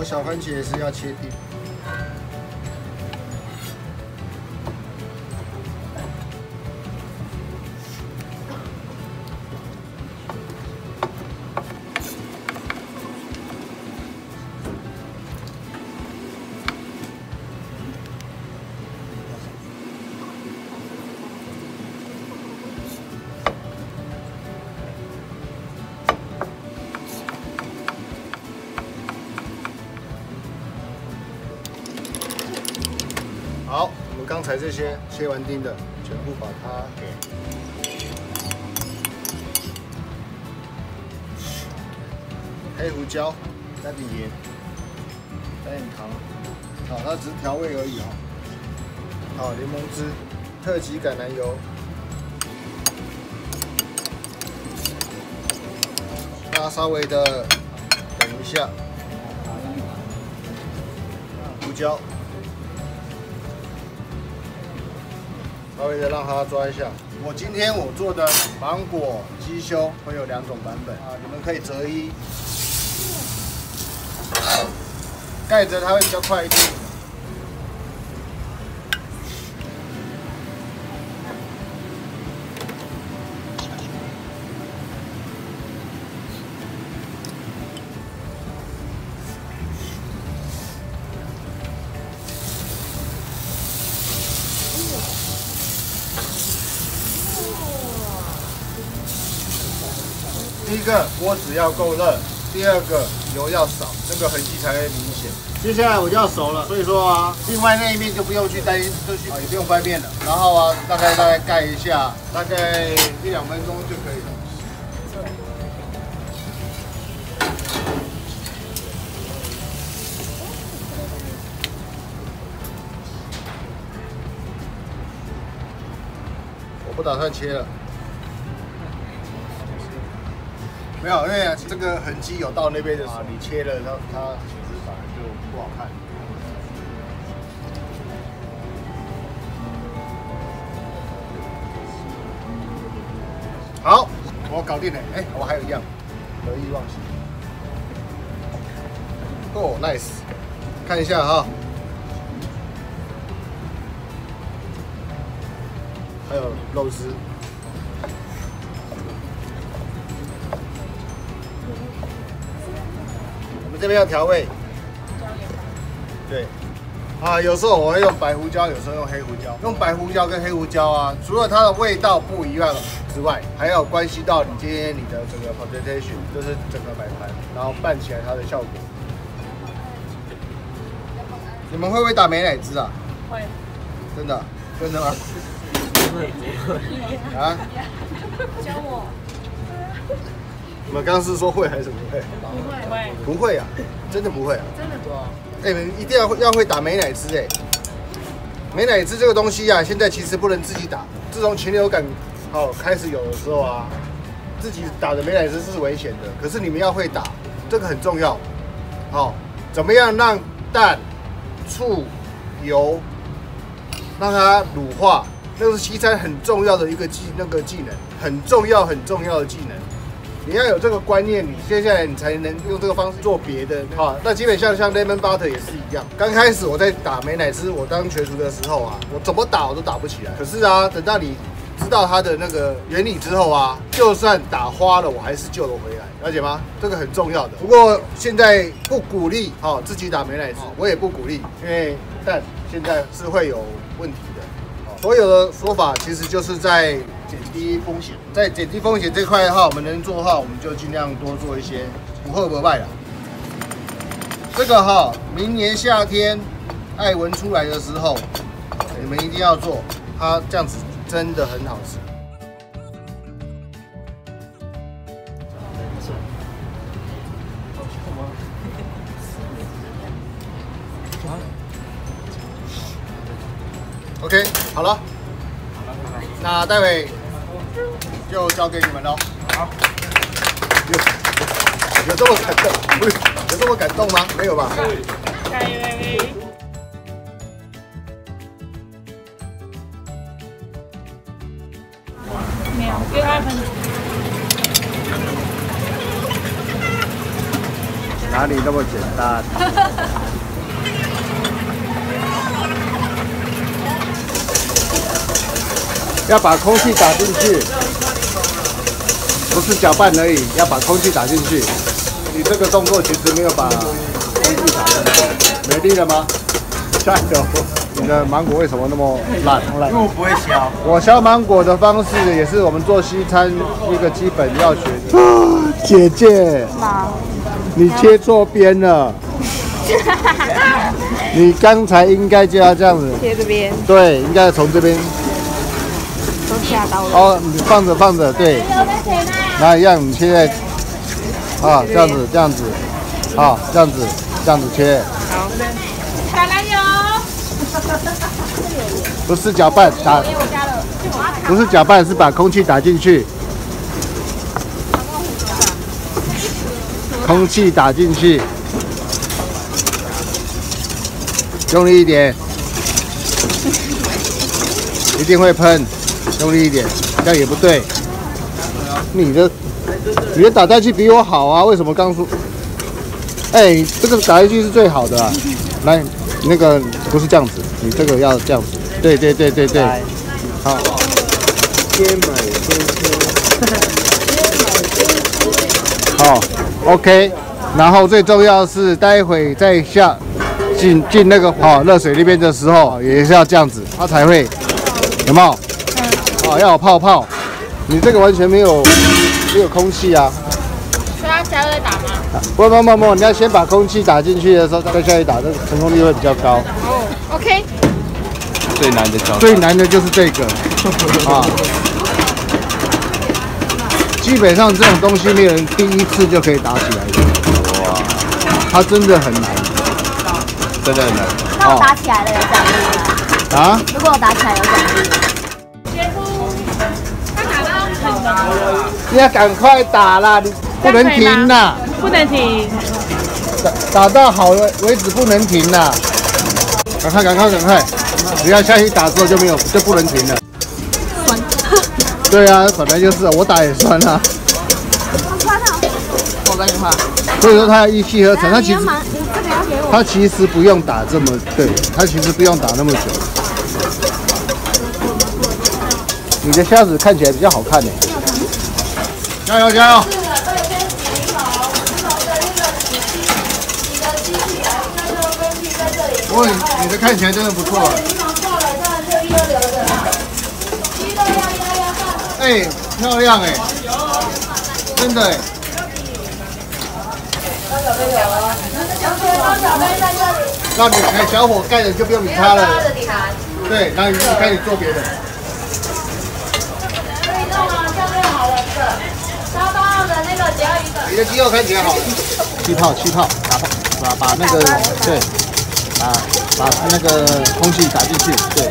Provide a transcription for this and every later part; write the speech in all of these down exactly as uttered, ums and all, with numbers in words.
我小番茄也是要切丁。 好，我们刚才这些切完丁的，全部把它给黑胡椒，加点盐，加点糖，好，它只是调味而已哈。好，柠檬汁，特级橄榄油，那稍微的等一下，胡椒。 稍微的让它抓一下。我今天我做的芒果鸡胸会有两种版本啊，你们可以择一，盖着它会比较快一点。第一个锅子要够热，第二个油要少，这个痕迹才会明显。接下来我就要熟了，所以说啊，另外那一面就不用去担心，就去啊也不用翻面了。然后啊，大概大概盖一下，大概一两分钟就可以了。我不打算切了。 没有，因为这个痕迹有到那边的时候，你切了它，它其实反而就不好看。好，我搞定了。哎，我还有一样，得意忘形。哦 ，nice， 看一下哈，还有肉丝。 这边要调味，对，啊，有时候我会用白胡椒，有时候用黑胡椒。用白胡椒跟黑胡椒啊，除了它的味道不一样之外，还有关系到你今天你的整个 presentation， 就是整个摆盘，然后拌起来它的效果。你们会不会打美乃滋啊？会，真的，真的吗？啊？教我。 你们刚刚是说会还是不会？不会，不会啊，真的不会啊，真的不会。哎，你们一定要要会打美乃滋哎！美乃滋这个东西啊，现在其实不能自己打。自从禽流感哦开始有的时候啊，自己打的美乃滋是危险的。可是你们要会打，这个很重要。好、哦，怎么样让蛋、醋、油让它乳化？那是西餐很重要的一个技那个技能，很重要很重要的技能。 你要有这个观念，你接下来你才能用这个方式做别的啊。那基本上像 lemon butter 也是一样。刚开始我在打美乃滋，我当全厨的时候啊，我怎么打我都打不起来。可是啊，等到你知道它的那个原理之后啊，就算打花了，我还是救了回来，了解吗？这个很重要的。不过现在不鼓励哦自己打美乃滋，我也不鼓励，因为蛋现在是会有问题的。所有的说法其实就是在 减低风险，在减低风险这块的话，我们能做的话，我们就尽量多做一些，不喝不败了。这个哈，明年夏天艾文出来的时候，你们一定要做，它这样子真的很好吃。OK， 好了，那待会就交给你们喽。好，有有这么感动？不是，有这么感动吗？没有吧？加油！没有，给二分。 哪里那么简单？要把空气打进去，不是搅拌而已，要把空气打进去。你这个动作其实没有把空气打进去，没力了吗？加油！你的芒果为什么那么烂？ 因为我不会削。 我削芒果的方式也是我们做西餐一个基本要学的。啊，姐姐，你切错边了。你刚才应该就要这样子。 切这边。对， 应该从这边。 都下刀了。 哦，你放着放着，对。那一样，你切在。啊，这样子，这样子。啊，这样子，这样子切。 好。 橄榄油。 不是搅拌打，不是搅拌，是把空气打进去。空气打进去，用力一点，一定会喷，用力一点，这样也不对。你的你的打蛋器比我好啊，为什么刚说？哎，这个打进去是最好的啊，来。那个不是这样子，你这个要这样子，对对对对对，好。先买先吃。好 ，OK。然后最重要是，待会再下进进那个哦热水那边的时候，也是要这样子，它才会有没有？嗯。哦，要有泡泡。你这个完全没有没有空气啊。 所以要加热再打吗？ 不不不不，你要先把空气打进去的时候，再下去打，这个成功率会比较高。 哦 ，OK。 最难的教， 最难的就是这个啊。基本上这种东西没有人第一次就可以打起来的。哇，它真的很难， 真的很难。 那我打起来了有奖励吗？ 啊？ 如果我打起来有奖励。 结束。他打到。 你要赶快打啦，你不能停啦。 不能停， 打打到好为为止，不能停啦！赶快，赶快，赶快！只要下去打之后就没有，就不能停了。 酸。 对啊，本来就是，我打也酸啊。 好酸啊！我跟你话。 所以说它要一气呵成，它其实你这个要给我。 它其实不用打这么对，它其实不用打那么久。你的虾子看起来比较好看呢。加油，加油！不过你的看起来真的不错啊！哎，漂亮哎，真的哎。让你哎，小火盖了就不用理它了。对，然后你开始做别的。你的鸡肉看起来好了。气泡，气泡，把把把那个对。把把那个空气打进去，对。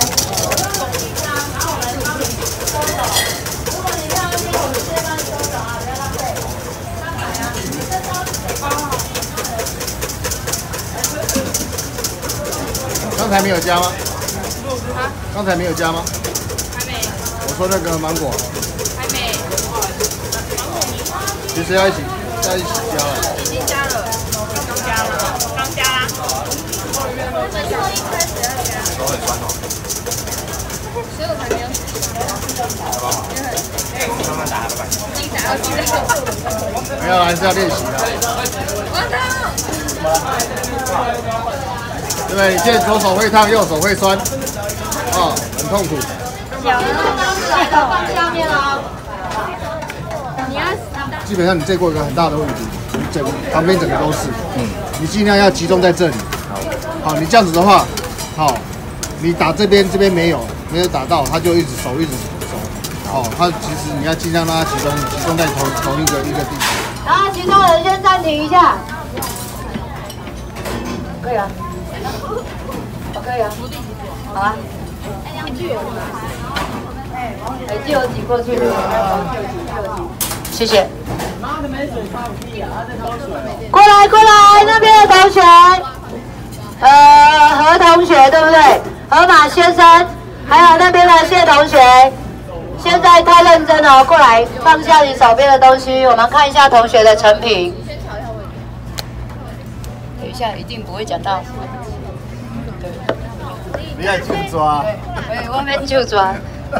刚才没有加吗？啊？刚才没有加吗？ 还没。 我说那个芒果。 还没。 其实要一起要一起加了。 已经加了，刚加了，刚加啦。 手很酸哦。 所以我才没有。 慢慢打，拜拜。 没有，还是要练习的。 完蛋。 对不对？你现在左手会烫，右手会酸，哦，很痛苦。 小的来的放下面哦。你要。 基本上你这过一个很大的问题，你整旁边整个都是，嗯，你尽量要集中在这里。好，你这样子的话，好，你打这边这边没有没有打到，他就一直手一直手，哦，他其实你要尽量让他集中集中在同同一个一个地方。 然后其他人先暂停一下。可以啊。可以啊。好啊。哎，就有挤过去。谢谢。过来过来，那边的同学，呃，何同学对不对？河马先生，还有那边的谢同学，现在太认真了，过来放下你手边的东西，我们看一下同学的成品。 下一定不会讲到。对。 你爱就抓。 对，我们就抓。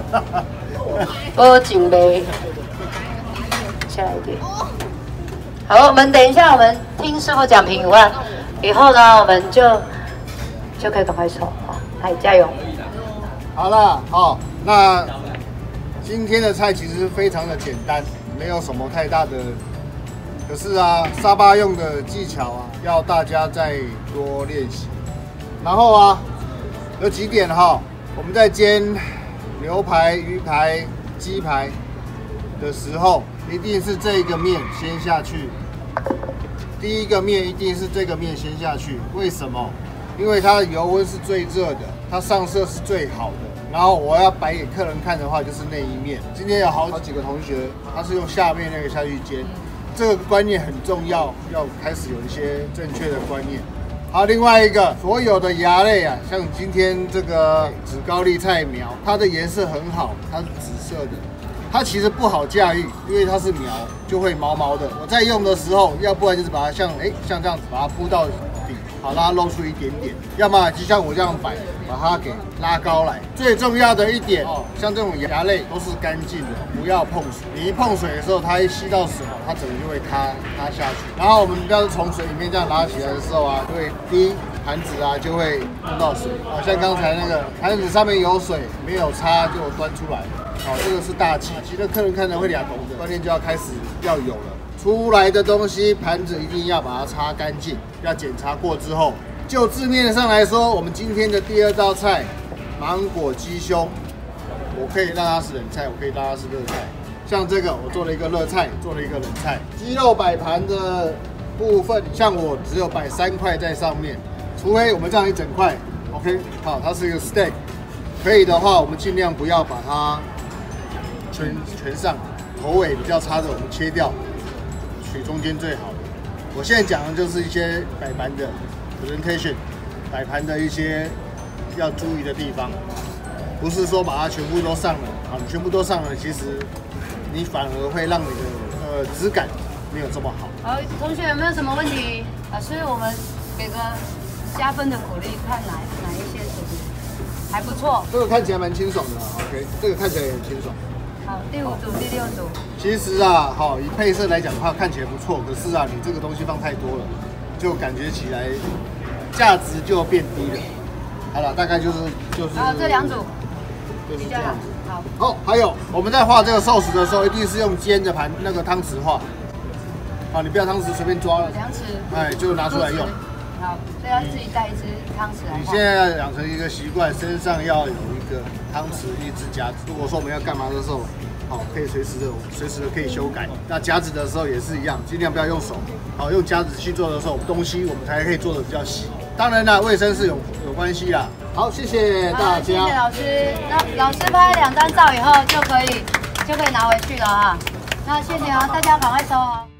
我准备下来一点。好，我们等一下，我们听师傅讲评语完以后呢，我们就就可以赶快抽啊！来，加油！ 好了，好，那今天的菜其实非常的简单，没有什么太大的。可是啊，沙巴用的技巧啊，要大家再多练习。然后啊，有几点哈，我们在煎牛排、鱼排、鸡排的时候，一定是这个面先下去。第一个面一定是这个面先下去，为什么？因为它的油温是最热的，它上色是最好的。然后我要摆给客人看的话，就是那一面。今天有好几个同学，他是用下面那个下去煎。这个观念很重要，要开始有一些正确的观念。好，另外一个，所有的芽类啊，像今天这个紫高丽菜苗，它的颜色很好，它是紫色的，它其实不好驾驭，因为它是苗，就会毛毛的。我在用的时候，要不然就是把它像哎像这样子把它铺到底，好让它露出一点点；要么就像我这样摆，把它给拉高来。最重要的一点哦，像这种芽类都是干净的，不要碰水。你一碰水的时候，它一吸到水，它整个就会塌塌下去。然后我们要是从水里面这样拉起来的时候啊，就会滴盘子啊就会碰到水。好像刚才那个盘子上面有水，没有擦就端出来。好，这个是大忌，其实客人看着会俩懂的，观念就要开始要有了。出来的东西盘子一定要把它擦干净，要检查过之后。就字面上来说，我们今天的第二道菜芒果鸡胸，我可以让它是冷菜，我可以让它是热菜。像这个我做了一个热菜，做了一个冷菜。鸡肉摆盘的部分，像我只有摆三块在上面，除非我们这样一整块 ，OK， 好，它是一个 steak， 可以的话，我们尽量不要把它全全上，口味比较差的我们切掉，取中间最好的。我现在讲的就是一些摆盘的 presentation， 摆盘的一些要注意的地方，不是说把它全部都上了，啊，你全部都上了，其实你反而会让你的呃质感没有这么好。 好，同学有没有什么问题？老师，我们给个加分的鼓励，看哪哪一些是还不错。 这个看起来蛮清爽的 ，OK， 这个看起来也很清爽。 好，第五组、第六组。 其实啊，好，以配色来讲的话，看起来不错。可是啊，你这个东西放太多了，就感觉起来价值就变低了。好了，大概就是就是。 好，这两组就是这样子。 好。 哦，还有我们在画这个寿司的时候，一定是用尖的盘那个汤匙画。好，你不要汤匙随便抓了。 量尺。 哎，就拿出来用。 好，所以要自己带一支汤匙来。 你现在要养成一个习惯，身上要有一个汤匙、一支夹子。如果说我们要干嘛的时候，好，可以随时的、随时的可以修改。那夹子的时候也是一样，尽量不要用手，好，用夹子去做的时候，东西我们才可以做的比较细。当然啦，卫生是有有关系啦。好，谢谢大家。 谢谢老师。那老师拍两张照以后就可以就可以拿回去了哈。那谢谢啊，大家赶快收哦。